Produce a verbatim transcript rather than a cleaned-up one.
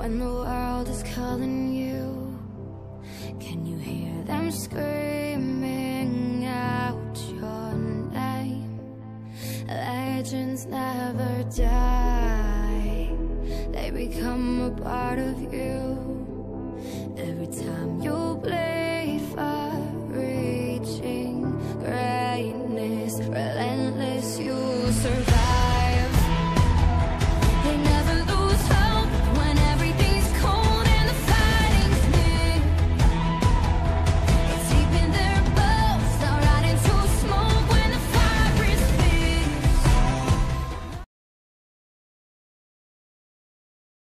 When the world is calling you, can you hear them screaming out your name? Legends never die, they become a part of you. Every time you